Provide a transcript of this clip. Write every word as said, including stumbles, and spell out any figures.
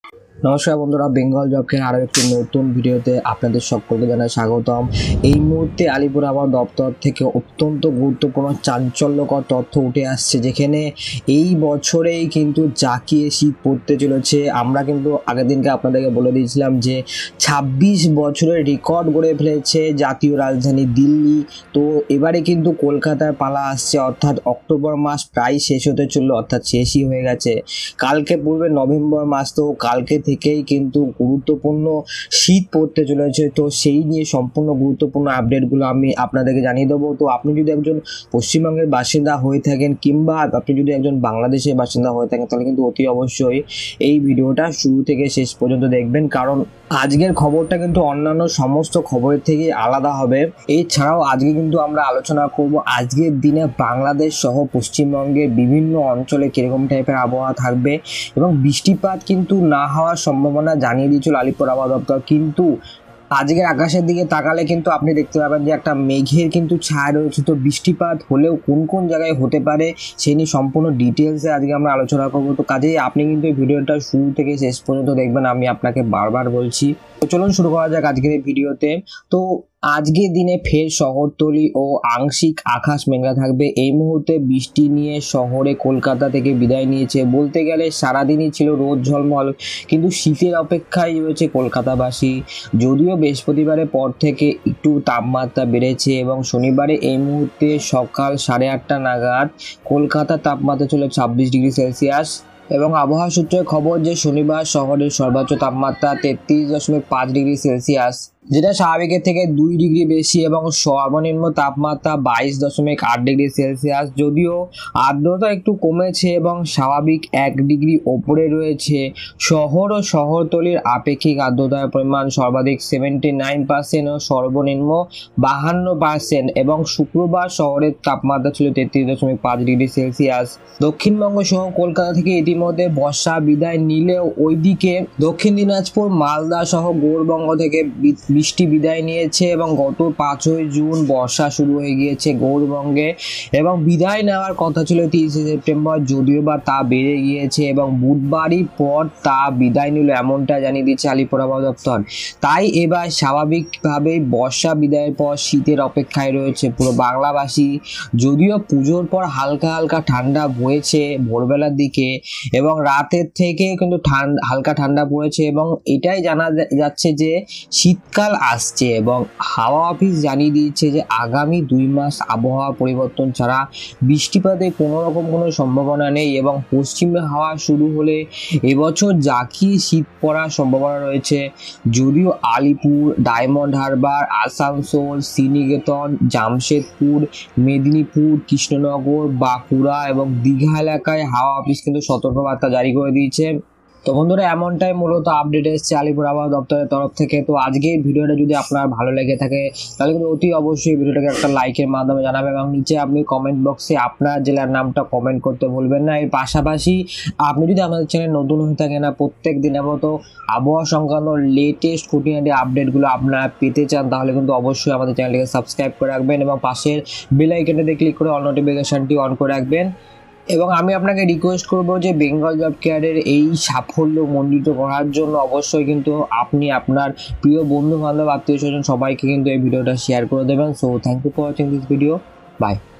নমস্কার বন্ধুরা, Bengal job care আরও একটি নতুন ভিডিওতে আপনাদের সকলকে জানাই স্বাগতম। এই মুহূর্তে আলিপুর আবহাওয়া দপ্তর থেকে অত্যন্ত গুরুত্বপূর্ণ চাঞ্চল্যকর তথ্য উঠে আসছে, যেখানে এই বছরেই কিন্তু জাঁকিয়ে শীত পড়তে চলেছে। আমরা কিন্তু আগের দিনকে আপনাদেরকে বলে দিয়েছিলাম যে ছাব্বিশ বছরের রেকর্ড গড়ে ফেলেছে জাতীয় রাজধানী দিল্লি। তো এবারে কিন্তু কলকাতার পালা আসছে, অর্থাৎ অক্টোবর মাস প্রায় শেষ হতে চললো, অর্থাৎ শেষই হয়ে গেছে। কালকে পূর্বে নভেম্বর মাস, তো কালকে থেকেই কিন্তু গুরুত্বপূর্ণ শীত পড়তে চলেছে। তো সেই নিয়ে সম্পূর্ণ গুরুত্বপূর্ণ আপডেটগুলো আমি আপনাদেরকে জানিয়ে দেবো। তো আপনি যদি একজন পশ্চিমবঙ্গের বাসিন্দা হয়ে থাকেন কিংবা আপনি যদি একজন বাংলাদেশের বাসিন্দা হয়ে থাকেন, তাহলে কিন্তু অতি অবশ্যই এই ভিডিওটা শুরু থেকে শেষ পর্যন্ত দেখবেন, কারণ আজকের খবরটা কিন্তু অন্যান্য সমস্ত খবরের থেকে আলাদা হবে। এছাড়াও আজকে কিন্তু আমরা আলোচনা করব আজকের দিনে বাংলাদেশ সহ পশ্চিমবঙ্গের বিভিন্ন অঞ্চলে কিরকম টাইপের আবহাওয়া থাকবে, এবং বৃষ্টিপাত কিন্তু না হওয়ার সম্ভাবনা জানিয়ে দিয়েছিল আলিপুর আবহাওয়া দপ্তর। কিন্তু আজকের আকাশের দিকে তাকালে কিন্তু আপনি দেখতে পাবেন যে একটা মেঘের কিন্তু ছায়া রয়েছে। তো বৃষ্টিপাত হলেও কোন কোন জায়গায় হতে পারে সেই নিয়ে সম্পূর্ণ ডিটেলসে আজকে আমরা আলোচনা করবো। তো কাজেই আপনি কিন্তু এই ভিডিওটা শুরু থেকে শেষ পর্যন্ত দেখবেন, আমি আপনাকে বারবার বলছি। তো চলুন শুরু করা যাক আজকের এই ভিডিওতে। তো আজকের দিনে ফের শহরতলি ও আংশিক আকাশ মেঘলা থাকবে। এই মুহূর্তে বৃষ্টি নিয়ে শহরে কলকাতা থেকে বিদায় নিয়েছে। বলতে গেলে সারাদিনই ছিল রোদ ঝলমল, কিন্তু শীতের অপেক্ষায় রয়েছে কলকাতাবাসী। যদিও বৃহস্পতিবারের পর থেকে একটু তাপমাত্রা বেড়েছে এবং শনিবারে এই মুহূর্তে সকাল সাড়ে আটটা নাগাদ কলকাতার তাপমাত্রা ছিল ছাব্বিশ ডিগ্রি সেলসিয়াস। এবং আবহাওয়া সূত্রের খবর যে শনিবার শহরের সর্বোচ্চ তাপমাত্রা তেত্রিশ দশমিক পাঁচ ডিগ্রি সেলসিয়াস, যেটা স্বাভাবিকের থেকে দুই ডিগ্রি বেশি, এবং সর্বনিম্ন তাপমাত্রা বাইশ দশমিক আট ডিগ্রি সেলসিয়াস। যদিও আর্দ্রতা একটু কমেছে এবং স্বাভাবিক এক ডিগ্রি ওপরে রয়েছে। শহর ও শহরতলির আপেক্ষিক আর্দ্রতার পরিমাণ সর্বাধিক সেভেন্টি নাইন পার্সেন্ট ও সর্বনিম্ন বাহান্ন পার্সেন্ট। এবং শুক্রবার শহরের তাপমাত্রা ছিল তেত্রিশ দশমিক পাঁচ ডিগ্রি সেলসিয়াস। দক্ষিণবঙ্গ সহ কলকাতা থেকে ইতিমধ্যে বর্ষা বিদায় নিলেও ওইদিকে দক্ষিণ দিনাজপুর, মালদা সহ গৌড়বঙ্গ থেকে বৃষ্টি বিদায় নিয়েছে, এবং গত পাঁচই জুন বর্ষা শুরু হয়ে গিয়েছে গৌড়বঙ্গে, এবং বিদায় নেওয়ার কথা ছিল তিরিশে সেপ্টেম্বর, যদিও বা তা বেড়ে গিয়েছে এবং বুধবারই পর তা বিদায় নিল, এমনটা জানিয়ে দিচ্ছে আলিপুর আবহাওয়া দপ্তর। তাই এবার স্বাভাবিকভাবেই বর্ষা বিদায়ের পর শীতের অপেক্ষায় রয়েছে পুরো বাংলাবাসী। যদিও পুজোর পর হালকা হালকা ঠান্ডা বয়েছে ভোরবেলার দিকে, এবং রাতের থেকে কিন্তু ঠান্ডা হালকা ঠান্ডা পড়েছে, এবং এটাই জানা যাচ্ছে যে শীতকাল আসছে। এবং হাওয়া অফিস জানিয়ে দিয়েছে যে আগামী দুই মাস আবহাওয়া পরিবর্তন ছাড়া বৃষ্টিপাতের কোনো রকম কোনো সম্ভাবনা নেই, এবং পশ্চিমে হাওয়া শুরু হলে এবছর জাঁকিয়ে শীত পড়ার সম্ভাবনা রয়েছে। যদিও আলিপুর, ডায়মন্ড হারবার, আসানসোল, শ্রীনিকেতন, জামশেদপুর, মেদিনীপুর, কৃষ্ণনগর, বাঁকুড়া এবং দীঘা এলাকায় হাওয়া অফিস কিন্তু সতর্কবার্তা জারি করে দিয়েছে। তো বন্ধুরা, এমনটাই মূলত আপডেট এসছে আলিপুর আবহাওয়া দপ্তরের তরফ থেকে। তো আজকের ভিডিওটা যদি আপনার ভালো লেগে থাকে, তাহলে কিন্তু অতি অবশ্যই ভিডিওটাকে একটা লাইকের মাধ্যমে জানাবেন, এবং নিচে আপনি কমেন্ট বক্সে আপনার জেলার নামটা কমেন্ট করতে ভুলবেন না। এর পাশাপাশি আপনি যদি আমাদের চ্যানেল নতুন হয়ে থাকেন না, প্রত্যেক দিনের মতো আবহাওয়া সংক্রান্ত লেটেস্ট খুঁটিনাটি আপডেটগুলো আপনারা পেতে চান, তাহলে কিন্তু অবশ্যই আমাদের চ্যানেলটিকে সাবস্ক্রাইব করে রাখবেন, এবং পাশের বেল আইকনটাতে ক্লিক করে অল নোটিফিকেশনটি অন করে রাখবেন। এবং আমি আপনাকে রিকোয়েস্ট করব যে বেঙ্গল জব কেয়ারের এই সাফল্য মণ্ডিত করার জন্য অবশ্যই কিন্তু আপনি আপনার প্রিয় বন্ধু বান্ধব, আত্মীয় স্বজন সবাইকে কিন্তু এই ভিডিওটা শেয়ার করে দেবেন। So thank you for watching this video. By.